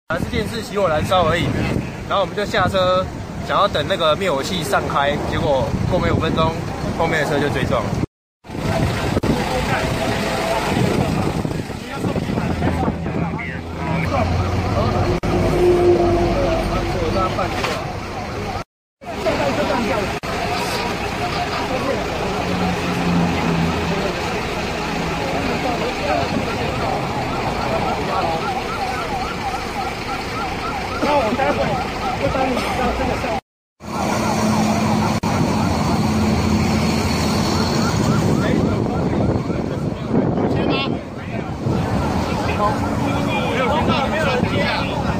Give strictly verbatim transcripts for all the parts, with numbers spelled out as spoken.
还是电视起火燃烧而已。然后我们就下车，想要等那个灭火器散开，结果过没五分钟，后面的车就追撞了。 那我待会就帮你到这个上。有接吗？没有听到，没有人接啊。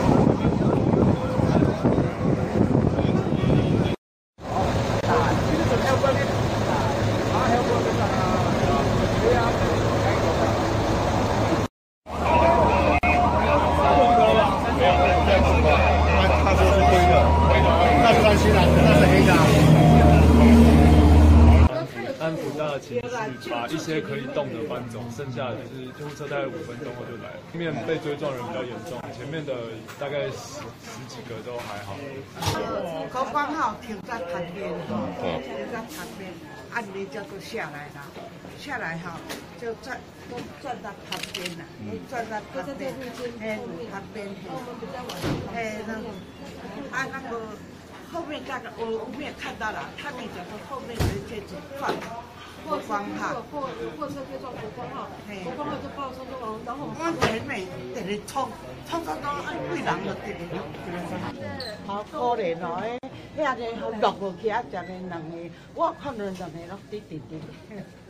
安抚大的情绪，把一些可以动的搬走，剩下的就是救护车大概五分钟后就来了。后面被追撞人比较严重，前面的大概十十几个都还好。 เขา刚好停在旁边，停在旁边，按理叫做下来了，下来哈就站都站在旁边了，都站在旁边，哎，旁边，哎，那啊那个。 后面那个我我们也看到了，他们讲说后面有一些子撞国光号，货货车可以撞国光号，国光号就爆冲撞完，然后我前面在那冲冲冲冲，哎，几人就跌入。好可怜哦，迄遐个落落去啊，食个两个，我看到两个落滴滴滴。